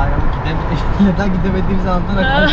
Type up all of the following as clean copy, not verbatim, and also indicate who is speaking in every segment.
Speaker 1: yok neden gidemediğimizi anlatarak.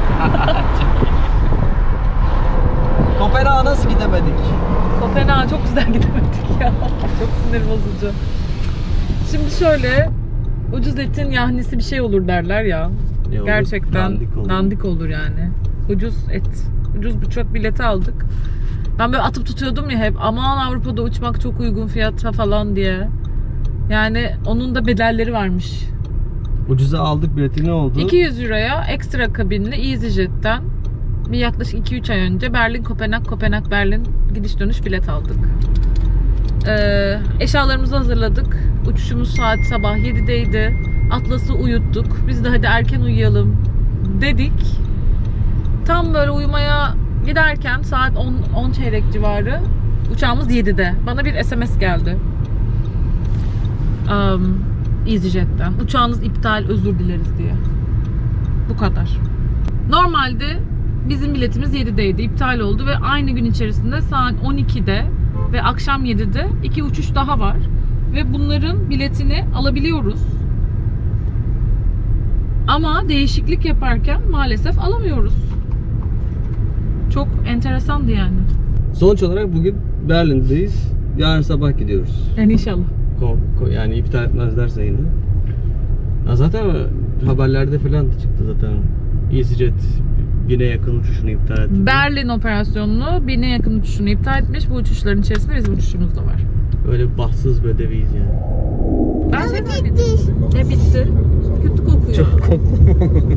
Speaker 1: Kopenhag'a nasıl gidemedik?
Speaker 2: Kopenhag'a çok güzel gidemedik ya. Çok sinir bozucu. Şimdi şöyle, ucuz etin yahnisi bir şey olur derler ya.
Speaker 1: Olur,
Speaker 2: gerçekten dandik olur yani. Ucuz et. Ucuz uçak bileti aldık. Ben böyle atıp tutuyordum ya hep, aman Avrupa'da uçmak çok uygun fiyata falan diye. Yani onun da bedelleri varmış.
Speaker 1: Ucuza aldık bileti, ne oldu?
Speaker 2: 200 euroya ekstra kabinli EasyJet'ten bir yaklaşık 2-3 ay önce Berlin, Kopenhag, Kopenhag, Berlin gidiş dönüş bilet aldık. Eşyalarımızı hazırladık. Uçuşumuz saat sabah 7'deydi. Atlas'ı uyuttuk. Biz de hadi erken uyuyalım dedik. Tam böyle uyumaya giderken saat 10 çeyrek civarı, uçağımız 7'de. Bana bir SMS geldi. EasyJet'ten. Uçağınız iptal, özür dileriz diye. Bu kadar. Normalde bizim biletimiz 7'deydi. İptal oldu ve aynı gün içerisinde saat 12'de ve akşam 7'de 2 uçuş daha var. Ve bunların biletini alabiliyoruz. Ama değişiklik yaparken maalesef alamıyoruz. Çok enteresandı yani.
Speaker 1: Sonuç olarak bugün Berlin'deyiz. Yarın sabah gidiyoruz.
Speaker 2: Yani inşallah.
Speaker 1: Yani iptal etmezlerse yine. Ya zaten haberlerde falan da çıktı zaten. EasyJet 1000'e yakın uçuşunu iptal etti.
Speaker 2: Berlin operasyonunu 1000'e yakın uçuşunu iptal etmiş. Bu uçuşların içerisinde bizim uçuşumuz da var.
Speaker 1: Öyle bahtsız bedeviyiz yani.
Speaker 2: Ben de ne bitti? Kötü kokuyor.
Speaker 1: Çok kokuyor.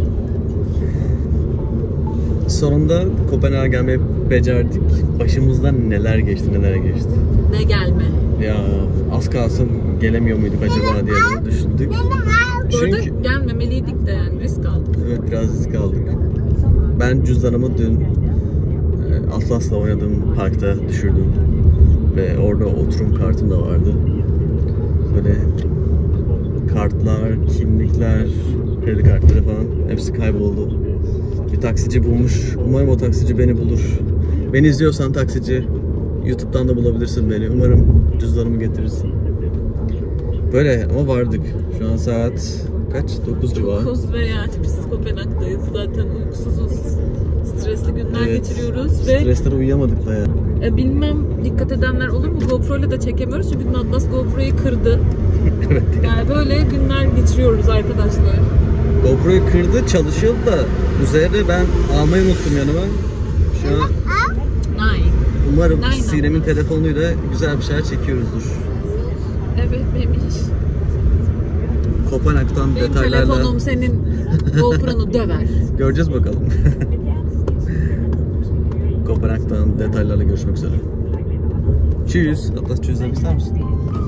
Speaker 1: Sonunda Kopenhag'a gelmeyi becerdik. Başımızdan neler geçti.
Speaker 2: Ne gelme.
Speaker 1: Ya az kalsın gelemiyor muyduk acaba diye düşündük.
Speaker 2: Çünkü gelmemeliydik de yani risk aldık.
Speaker 1: Evet, biraz risk aldık. Ben cüzdanımı dün Atlas'la oynadığım parkta düşürdüm. Ve orada oturum kartım da vardı. Böyle kartlar, kimlikler, kredi kartları falan hepsi kayboldu. Bir taksici bulmuş. Umarım o taksici beni bulur. Beni izliyorsan taksici, YouTube'dan da bulabilirsin beni. Umarım cüzdanımı getirirsin. Böyle ama vardık. Şu an saat kaç? 9 civarı.
Speaker 2: 9 ve yani biz Kopenhag'dayız. Zaten uykusuzuz. Stresli günler geçiriyoruz ve
Speaker 1: stresten uyuyamadık da ya.
Speaker 2: Bilmem dikkat edenler olur mu? GoPro ile de çekemiyoruz çünkü Atlas GoPro'yu kırdı.
Speaker 1: Evet.
Speaker 2: Yani böyle günler geçiriyoruz arkadaşlar.
Speaker 1: GoPro'yu kırdı, çalışıyordu da üzerinde ben almayı unuttum yanıma. Şu an umarım Sinem'in telefonuyla güzel bir şeyler çekiyoruzdur.
Speaker 2: Evet bebiş.
Speaker 1: Kopenhag'dan
Speaker 2: Benim
Speaker 1: detaylarla...
Speaker 2: telefonum senin GoPro'nu döver.
Speaker 1: Göreceğiz bakalım. Kopenhag'dan detaylarla görüşmek üzere. Tschüss. Atlas tschüss demek ister misin?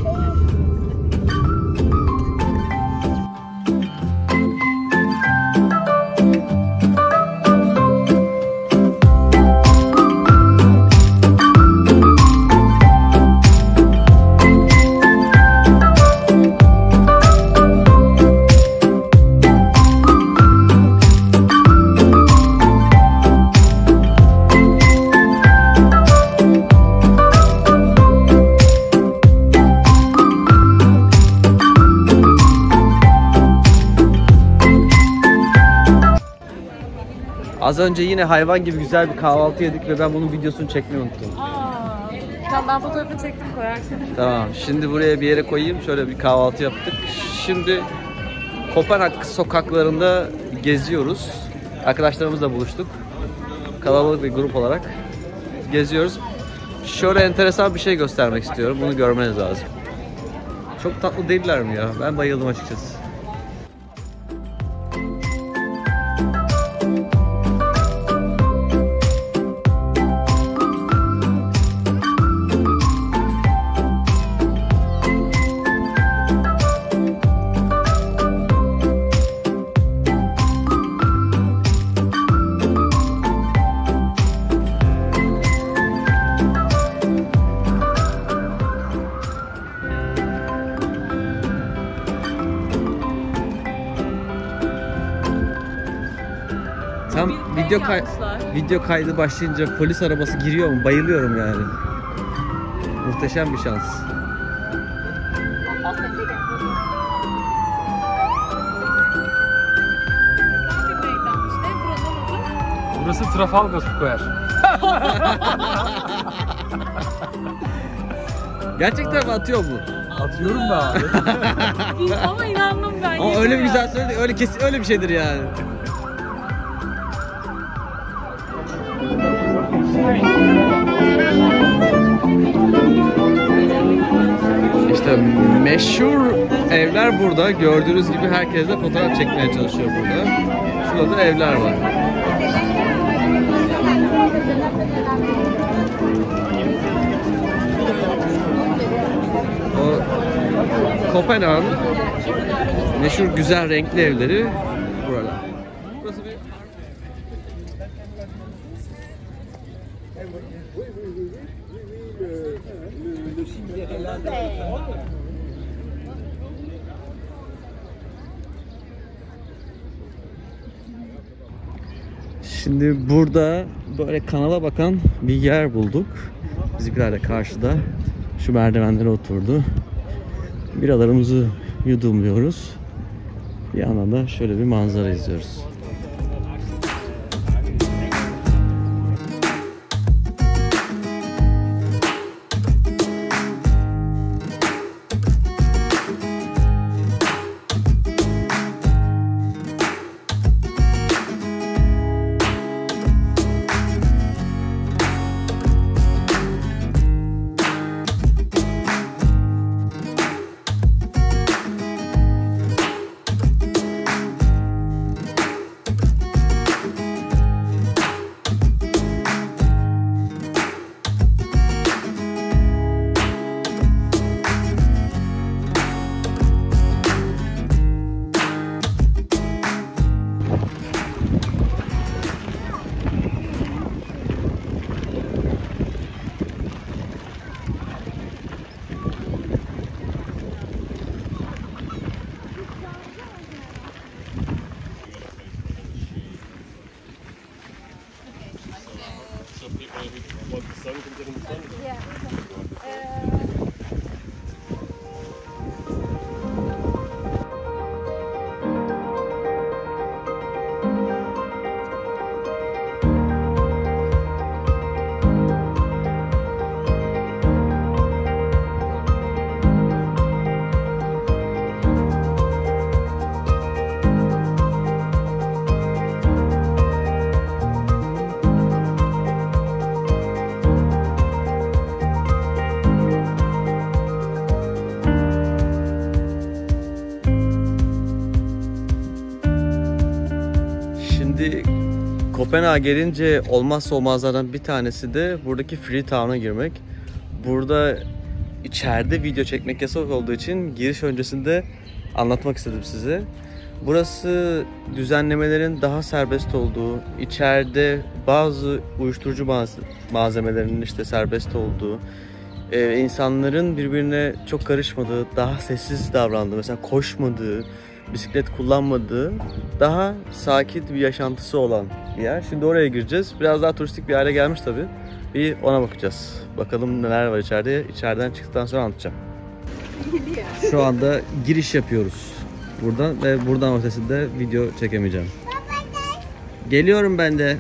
Speaker 1: Az önce yine hayvan gibi güzel bir kahvaltı yedik ve ben bunun videosunu çekmeyi unuttum.
Speaker 2: Tamam, ben fotoğrafını çektim, koyarsın.
Speaker 1: Tamam, şimdi buraya bir yere koyayım. Şöyle bir kahvaltı yaptık. Şimdi Kopenhag sokaklarında geziyoruz. Arkadaşlarımızla buluştuk. Kalabalık bir grup olarak geziyoruz. Şöyle enteresan bir şey göstermek istiyorum. Bunu görmeniz lazım. Çok tatlı değiller mi ya? Ben bayıldım açıkçası. Tam video kaydı başlayınca polis arabası giriyor mu? Bayılıyorum yani. Muhteşem bir şans.
Speaker 3: Burası Trafalgar Square.
Speaker 1: Gerçekten mi atıyor bu?
Speaker 3: Atıyorum da abi.
Speaker 2: Ama inandım ben.
Speaker 1: Ama öyle bir güzel söyledi, öyle kesin öyle bir şeydir yani. İşte meşhur evler burada. Gördüğünüz gibi herkes de fotoğraf çekmeye çalışıyor burada. Şurada da evler var. O Kopenhag'ın meşhur güzel renkli evleri burada. Burası bir Şimdi burada böyle kanala bakan bir yer bulduk. Bizimkiler de karşıda şu merdivenlere oturdu. Biralarımızı yudumluyoruz. Bir yandan da şöyle bir manzara izliyoruz. Şimdi Kopenhag'a gelince olmazsa olmazlardan bir tanesi de buradaki Freetown'a girmek. Burada içeride video çekmek yasak olduğu için giriş öncesinde anlatmak istedim size. Burası düzenlemelerin daha serbest olduğu, içeride bazı uyuşturucu malzemelerinin işte serbest olduğu, insanların birbirine çok karışmadığı, daha sessiz davrandığı, mesela koşmadığı, bisiklet kullanmadığı, daha sakin bir yaşantısı olan bir yer. Şimdi oraya gireceğiz. Biraz daha turistik bir hale gelmiş tabii. Bir ona bakacağız. Bakalım neler var içeride. İçeriden çıktıktan sonra anlatacağım. Şu anda giriş yapıyoruz buradan ve buradan ötesinde video çekemeyeceğim. Geliyorum ben de.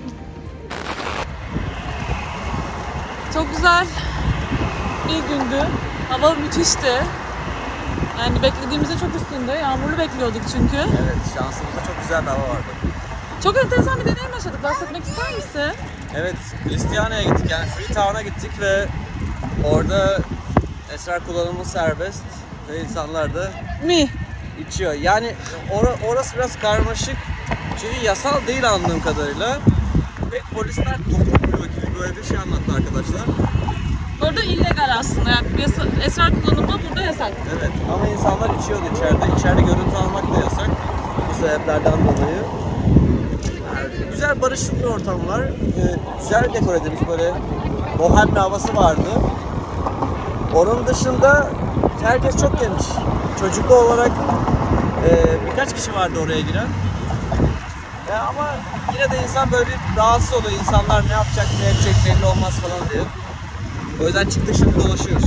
Speaker 2: Çok güzel bir gündü. Hava müthişti. Yani beklediğimizin çok üstünde. Yağmurlu bekliyorduk çünkü.
Speaker 1: Evet, şansımızda çok güzel bir hava vardı.
Speaker 2: Çok enteresan bir deneyim yaşadık. Bahsetmek ister misin?
Speaker 1: Evet, Christiania'ya gittik, yani Freetown'a gittik ve orada esrar kullanımı serbest ve insanlar da içiyor. Yani orası biraz karmaşık çünkü yasal değil anladığım kadarıyla ve polisler dokunmuyor gibi böyle bir şey anlattı arkadaşlar.
Speaker 2: Orada illegal aslında, yani esrar kullanımı burada yasak.
Speaker 1: Evet, ama insanlar içiyordu içeride. İçeride görüntü almak da yasak bu sebeplerden dolayı. Güzel barışık bir ortam var. Güzel dekor edilmiş, böyle bohem bir havası vardı. Onun dışında herkes çok genç. Çocuklu olarak birkaç kişi vardı oraya giren. Ama yine de insan böyle bir rahatsız oluyor. İnsanlar ne yapacak, ne edecek belli olmaz falan diye. O yüzden çıktık, şimdi dolaşıyoruz.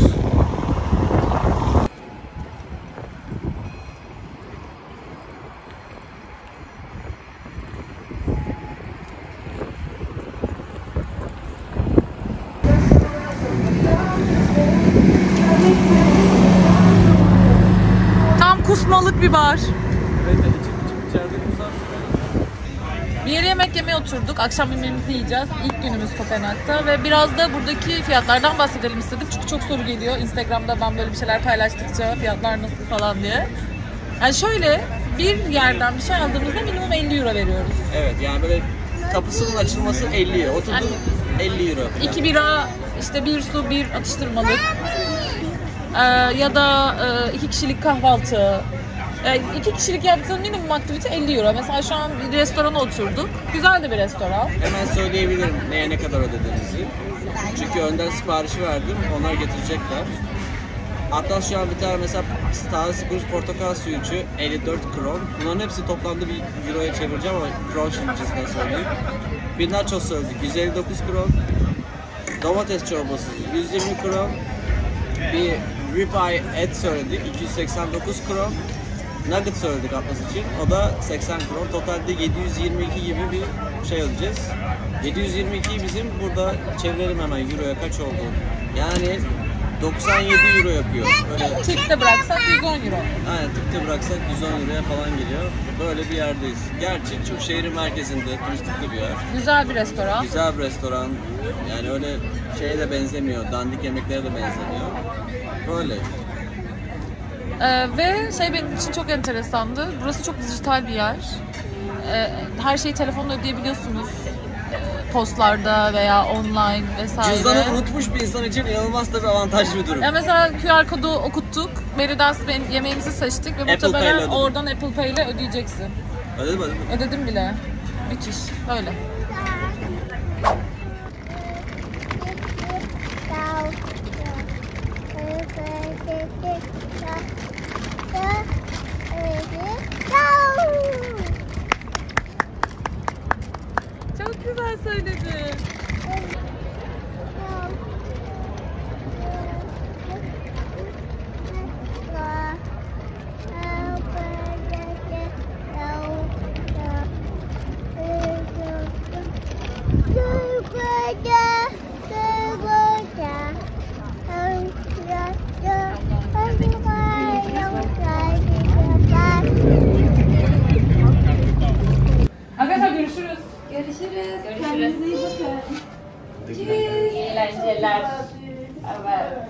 Speaker 2: atışmalık bir bar.
Speaker 1: Evet, içeride kusar.
Speaker 2: Bir yere yemek yemeye oturduk. Akşam yemeğimizi yiyeceğiz. İlk günümüz Kopenhag'da ve biraz da buradaki fiyatlardan bahsedelim istedim. Çünkü çok soru geliyor. Instagram'da ben böyle bir şeyler paylaştıkça fiyatlar nasıl falan diye. Yani şöyle bir yerden bir şey aldığımızda minimum 50 euro veriyoruz.
Speaker 1: Evet, yani böyle kapısının açılması 50 euro. Oturduk
Speaker 2: Yani
Speaker 1: 50 euro.
Speaker 2: 2 bira, işte bir su, bir atıştırmalık. Ya da 2 kişilik kahvaltı. 2 kişilik yaptığın minimum aktivite 50 euro. Mesela şu an bir restorana oturduk. Güzel de bir restoran.
Speaker 1: Hemen söyleyebilirim neye ne kadar ödediğinizi. Çünkü önden siparişi verdim. Onlar getirecekler. Hatta şu an bir tane mesela taze sıkılmış portakal suyu 54 kron. Bunların hepsi toplamda bir euroya çevireceğim ama kron şirketinden söyleyeyim. Bir nachos söyledik 159 kron. Domates çorbası 120 kron. Bir ribeye et söyledik 289 kron. Nugget söyledik Atlas için. O da 80 kron. Totalde 722 gibi bir şey ödeyeceğiz. 722'yi bizim burada çevirelim hemen euroya kaç oldu. Yani 97 euro yapıyor. Böyle
Speaker 2: Tipte bıraksak 110 euro.
Speaker 1: aynen tipte bıraksak 110 euroya falan geliyor. Böyle bir yerdeyiz. Gerçi çok şehrin merkezinde, turistik de bir yer.
Speaker 2: Güzel bir restoran.
Speaker 1: Güzel bir restoran. Yani öyle şeye de benzemiyor. Dandik yemeklere de benzemiyor. Böyle.
Speaker 2: Ve şey benim için çok enteresandı. Burası çok dijital bir yer. Her şeyi telefonla ödeyebiliyorsunuz. Postlarda veya online vesaire.
Speaker 1: Cüzdanı unutmuş bir insan için inanılmaz da bir avantajlı bir durum.
Speaker 2: Ya mesela QR kodu okuttuk. Meridas yemeğimizi seçtik ve muhtemelen
Speaker 1: Pay'le
Speaker 2: oradan Apple Pay ile ödeyeceksin.
Speaker 1: Ödedim.
Speaker 2: Ödedim bile. Müthiş. Böyle. Çok güzel söyledin. Arkadaşlar görüşürüz.
Speaker 4: Görüşürüz. Kendinize iyi bakın. İyi eğlenceler. Evet.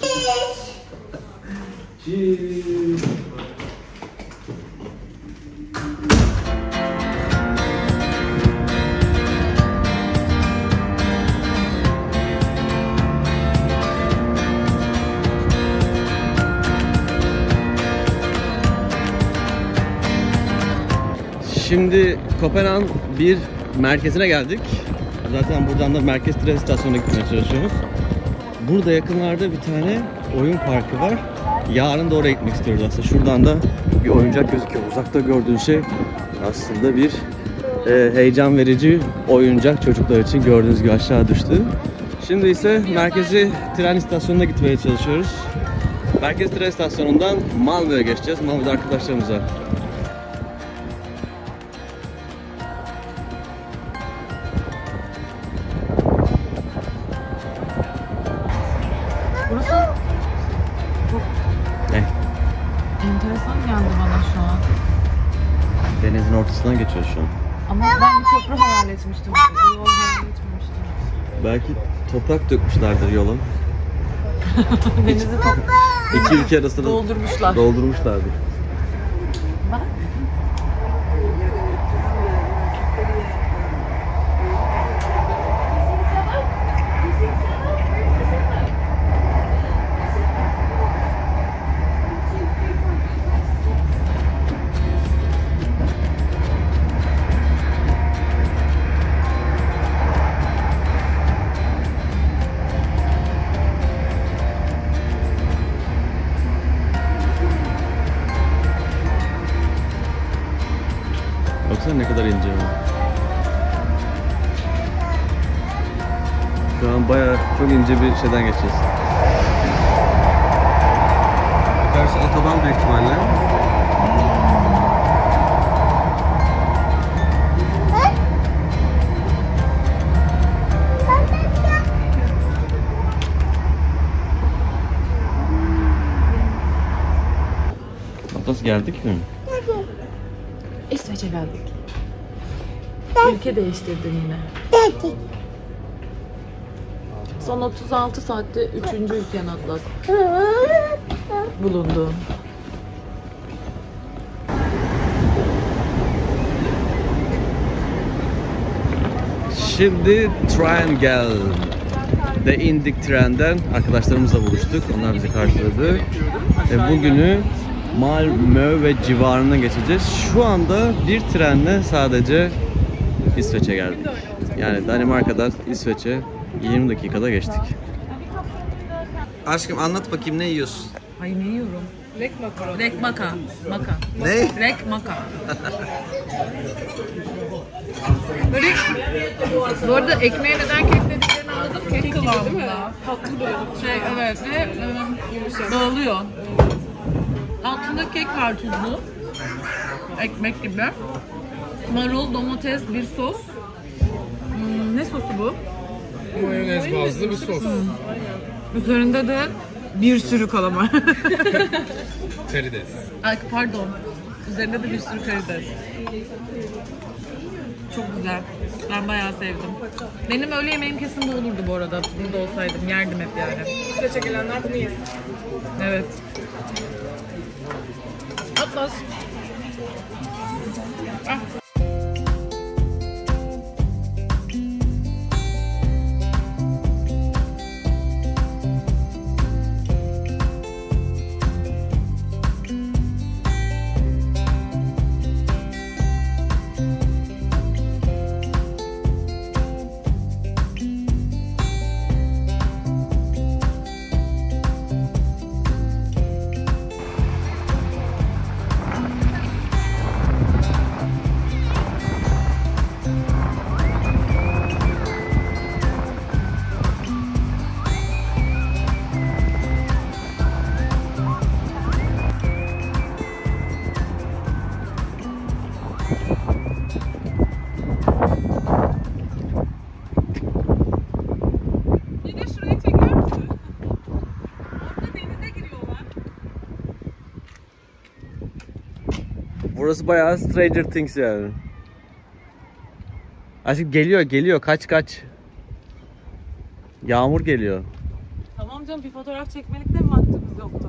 Speaker 1: Şimdi Kopenhag'ın bir merkezine geldik. Zaten buradan da merkez tren istasyonuna gitmeye çalışıyoruz. Burada yakınlarda bir tane oyun parkı var. Yarın da oraya gitmek istiyoruz aslında. Şuradan da bir oyuncak gözüküyor. Uzakta gördüğün şey aslında bir heyecan verici oyuncak çocuklar için. Gördüğünüz gibi aşağı düştü. Şimdi ise merkezi tren istasyonuna gitmeye çalışıyoruz. Merkez tren istasyonundan Malmö'ye geçeceğiz. Malmö'de arkadaşlarımız var.
Speaker 2: Burası çok
Speaker 1: Ne?
Speaker 2: enteresan geldi bana şu an.
Speaker 1: Denizin ortasından geçiyoruz şu an.
Speaker 2: Ama ben bir köprü hayal etmiştim. O yol hayal etmemiştim.
Speaker 1: Belki toprak dökmüşlerdir yola.
Speaker 2: Denizi
Speaker 1: İki ülke arasında
Speaker 2: doldurmuşlar.
Speaker 1: doldurmuşlardır.
Speaker 2: Bak.
Speaker 1: Baksana ne kadar ince. Şu an bayağı çok ince bir şeyden geçeceğiz. Yukarısı otoban büyük ihtimalle. Atlas geldik mi?
Speaker 2: İsveç'e geldik. Ülke değiştirdin yine. Son 36 saatte 3. ülken Atlas bulundu.
Speaker 1: Şimdi Triangle'de indik trenden. Arkadaşlarımızla buluştuk. Onlar bizi karşıladı. Ve bugünü Malmö ve civarına geçeceğiz. Şu anda bir trenle sadece İsveç'e geldik. Yani Danimarka'dan İsveç'e 20 dakikada geçtik. Aşkım anlat bakayım, ne yiyorsun?
Speaker 2: Ay ne yiyorum? Rek maka.
Speaker 1: Ne?
Speaker 2: Rek maka. Böyle bu arada ekmeğe neden kek dediklerini anladım. Kek kıvamında. Tatlı böyle. Evet ve dağılıyor. Altında kek var, tuzlu. Ekmek gibi. Marul, domates, bir sos. Ne sosu bu?
Speaker 3: Mayonez bazlı bir sos.
Speaker 2: Üzerinde de bir sürü kalamar.
Speaker 3: Karides.
Speaker 2: Ay pardon. Üzerinde de bir sürü karides. Çok güzel. Ben bayağı sevdim. Benim öğle yemeğim kesin bu olurdu bu arada. Burada olsaydım. Yerdim hep yani.
Speaker 5: Size çekilenler bunu yesin.
Speaker 2: Evet. Atlas. Ah.
Speaker 1: Burası bayağı Stranger Things yani. Aşkım geliyor kaç. Yağmur geliyor.
Speaker 2: Tamam canım, bir fotoğraf çekmelik de vaktimiz yoktu.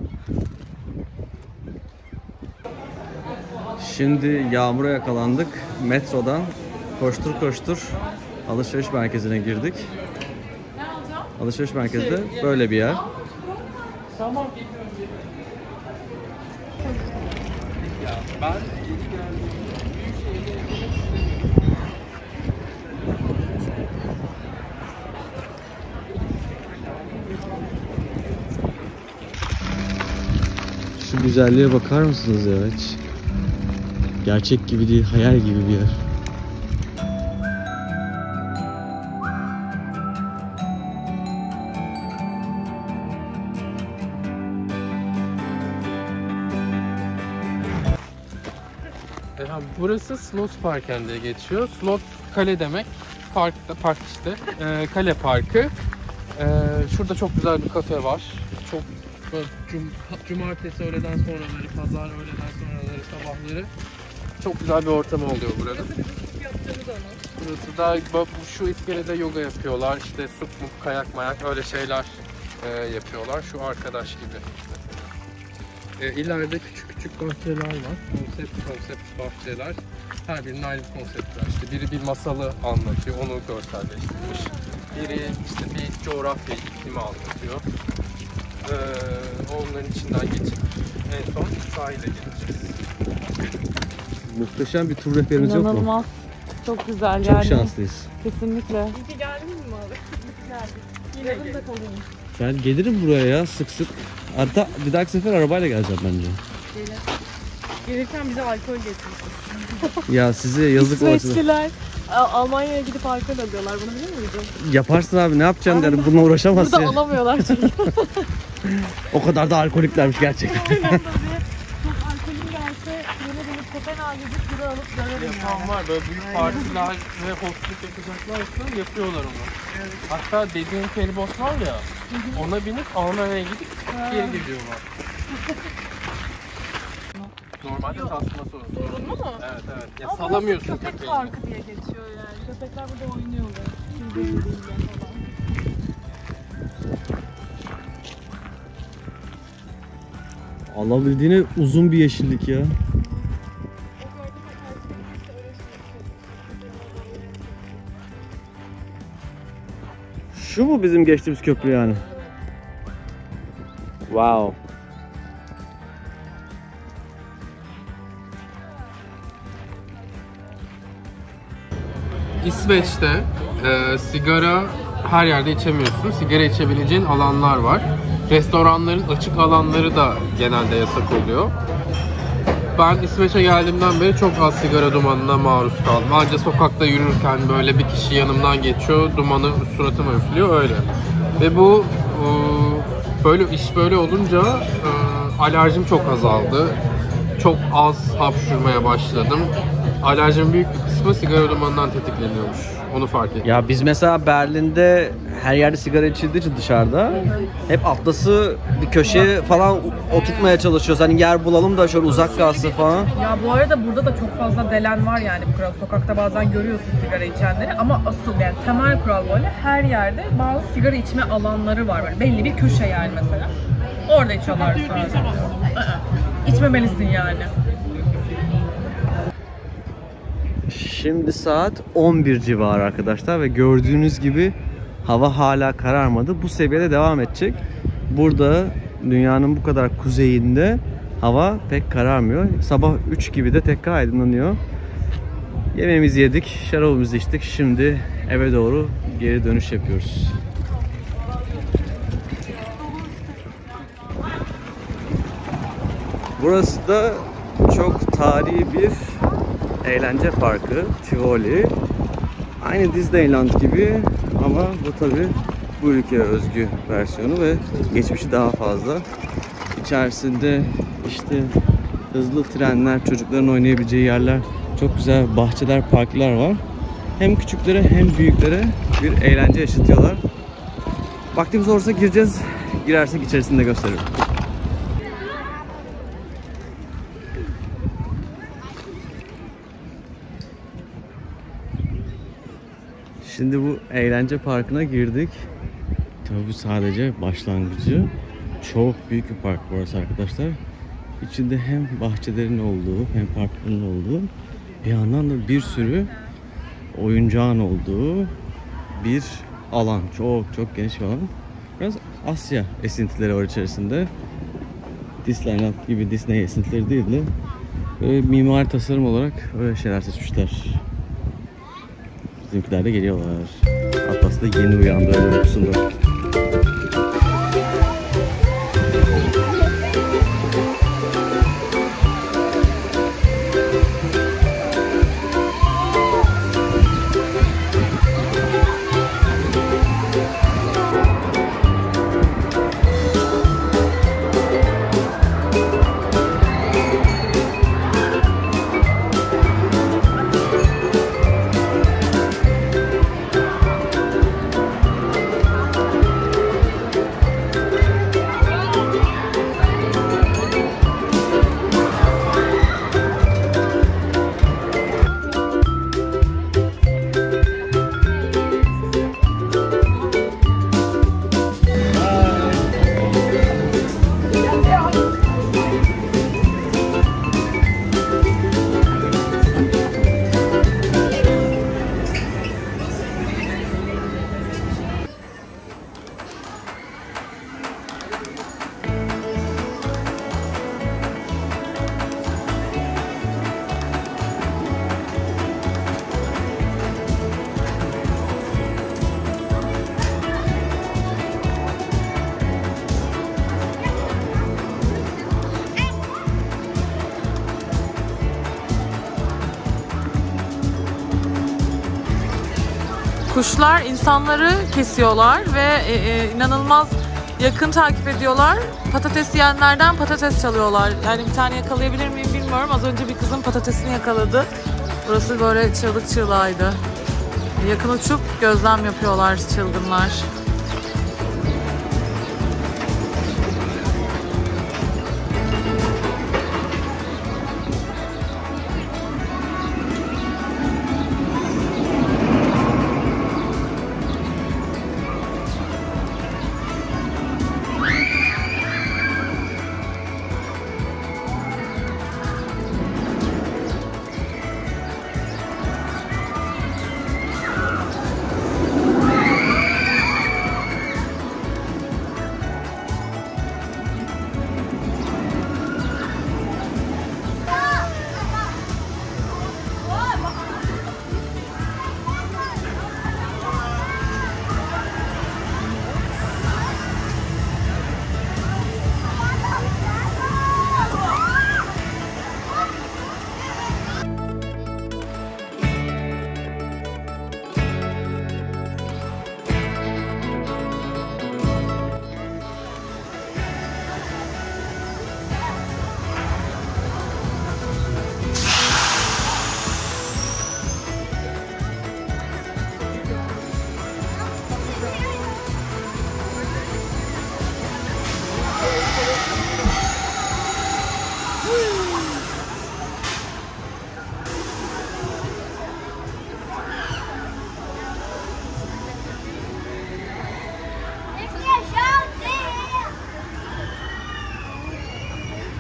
Speaker 1: Şimdi yağmura yakalandık. Metrodan koştur alışveriş merkezine girdik. Alışveriş merkezde böyle bir yer.
Speaker 3: Tamam. Ben
Speaker 1: Şu güzelliğe bakar mısınız ya hiç? Gerçek gibi değil, hayal gibi bir yer.
Speaker 3: burası Slottsparken diye geçiyor. Slott kale demek. Park işte. Kale parkı. Şurada çok güzel bir kafe var. Çok cumartesi öğleden sonraları, pazar öğleden sonraları, sabahları çok güzel bir ortamı oluyor burada. Burası da şu iskelede yoga yapıyorlar. İşte sup, kayak, mayak öyle şeyler yapıyorlar. Şu arkadaş gibi. İleride küçük bahçeler var. Konsept bahçeler. Her birinin ayrı bir konsepti var. İşte biri bir masalı anlatıyor, onu görselleştirmiş. Biri işte bir coğrafya, iklimi anlatıyor. Onların içinden geçip en son sahile gideceğiz.
Speaker 1: Muhteşem bir tur rehberimiz yok mu?
Speaker 2: İnanılmaz. Çok güzel
Speaker 1: Çok
Speaker 2: yani.
Speaker 1: şanslıyız.
Speaker 2: Kesinlikle.
Speaker 5: İyi ki geldin mi abi? Geldik. Yarın da kalayım.
Speaker 1: Ben gelirim buraya ya sık. Hatta bir dahaki sefer arabayla geleceğim bence.
Speaker 5: Gelirken bize alkol getirsin.
Speaker 1: Ya size yazık olsun.
Speaker 5: İsveçliler Almanya'ya gidip alkol alıyorlar. Bunu biliyor muydun?
Speaker 1: Yaparsın abi, ne yapacaksın derim, bununla uğraşamazsın
Speaker 5: Burada
Speaker 1: ya.
Speaker 5: alamıyorlar çünkü.
Speaker 1: O kadar da alkoliklermiş gerçekten.
Speaker 5: Aynen tabii. Çok alkolüm gelse yine dönüp Kopenhag'a gidip biri alıp dönerim
Speaker 3: Yapan
Speaker 5: yani.
Speaker 3: var, böyle büyük partiler ve hostlık yapacaklarsa yapıyorlar onu.
Speaker 5: Evet.
Speaker 3: Hatta dediğim feribot var ya, ona binip Almanya'ya gidip geri gidiyorlar. Normalde tasma sorunu.
Speaker 5: Sorunlu mu?
Speaker 3: Evet evet. Ya
Speaker 5: Ama
Speaker 3: salamıyorsun
Speaker 5: burası köpek
Speaker 3: köpeği.
Speaker 5: parkı diye geçiyor yani. Köpekler burada oynuyorlar. Birbirleriyle falan.
Speaker 1: Alabildiğine uzun bir yeşillik ya. Şu mu bizim geçtiğimiz köprü yani? Wow.
Speaker 3: İsveç'te sigara her yerde içemiyorsun. Sigara içebileceğin alanlar var. Restoranların açık alanları da genelde yasak oluyor. Ben İsveç'e geldiğimden beri çok az sigara dumanına maruz kaldım. Ancak sokakta yürürken böyle bir kişi yanımdan geçiyor, dumanı suratıma üflüyor öyle. Ve bu böyle olunca alerjim çok azaldı. Çok az hapşurmaya başladım. Alerjimin büyük bir kısmı sigara dumanından tetikleniyormuş. Onu fark ettim.
Speaker 1: Ya biz mesela Berlin'de her yerde sigara içildiği için dışarıda hep atlası bir köşeye falan oturtmaya çalışıyoruz. Hani yer bulalım da şöyle uzak kalsın falan.
Speaker 2: Ya bu arada burada da çok fazla delen var yani bu kural. Sokakta bazen görüyorsun sigara içenleri ama asıl yani temel kural böyle her yerde bazı sigara içme alanları var böyle belli bir köşe yani mesela. Orada içiyorlar sadece. İçmemelisin yani.
Speaker 1: Şimdi saat 11 civarı arkadaşlar ve gördüğünüz gibi hava hala kararmadı. Bu seviyede devam edecek. Burada dünyanın bu kadar kuzeyinde hava pek kararmıyor. Sabah 3 gibi de tekrar aydınlanıyor. Yemeğimizi yedik, şarabımızı içtik. Şimdi eve doğru geri dönüş yapıyoruz. Burası da çok tarihi bir eğlence parkı, Tivoli. Aynı Disneyland gibi ama bu tabi bu ülkeye özgü versiyonu ve geçmişi daha fazla. İçerisinde işte hızlı trenler, çocukların oynayabileceği yerler, çok güzel bahçeler, parklar var. Hem küçüklere hem büyüklere bir eğlence yaşatıyorlar. Vaktimiz olursa gireceğiz. Girersek içerisinde gösteririm. Şimdi bu eğlence parkına girdik. Tabii sadece başlangıcı. Çok büyük bir park burası arkadaşlar. İçinde hem bahçelerin olduğu hem parkların olduğu, bir yandan da bir sürü oyuncağın olduğu bir alan. Çok geniş bir alan. Biraz Asya esintileri var içerisinde. Disneyland gibi Disney esintileri değil de böyle mimari tasarım olarak öyle şeyler seçmişler. Bizimkiler de geliyorlar. Atlas da yeni uyandı öyle uykusunda.
Speaker 2: Kuşlar insanları kesiyorlar ve inanılmaz yakın takip ediyorlar. Patates yiyenlerden patates çalıyorlar. Yani bir tane yakalayabilir miyim bilmiyorum. Az önce bir kızın patatesini yakaladı. Burası böyle çığlık çığlağıydı. Yakın uçup gözlem yapıyorlar çılgınlar.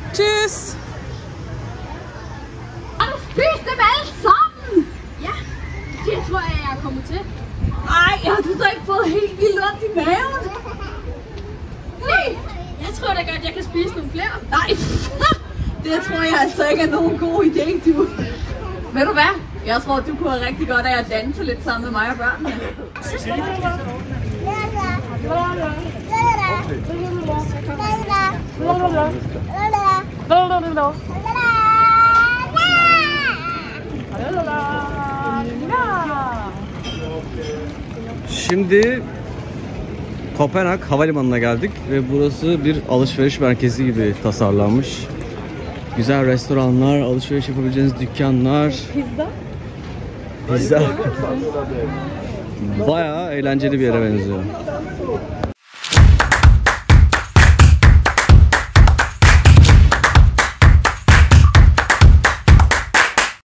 Speaker 2: Tschüss.
Speaker 4: Har du spist dem alle sammen? Ja, det tror jeg er kommet til. Ej, har du så ikke fået helt vildt ondt i maven? Nej, jeg tror da godt, jeg kan spise nogle flere. Nej, det tror jeg altså ikke er nogen god idé, du. Ved du hvad? Jeg tror, du kunne have rigtig godt af at danse lidt sammen med mig og børnene.
Speaker 1: Şimdi Kopenhag Havalimanı'na geldik ve burası bir alışveriş merkezi gibi tasarlanmış. Güzel restoranlar, alışveriş yapabileceğiniz dükkanlar. Pizza. Bayağı eğlenceli bir yere benziyor.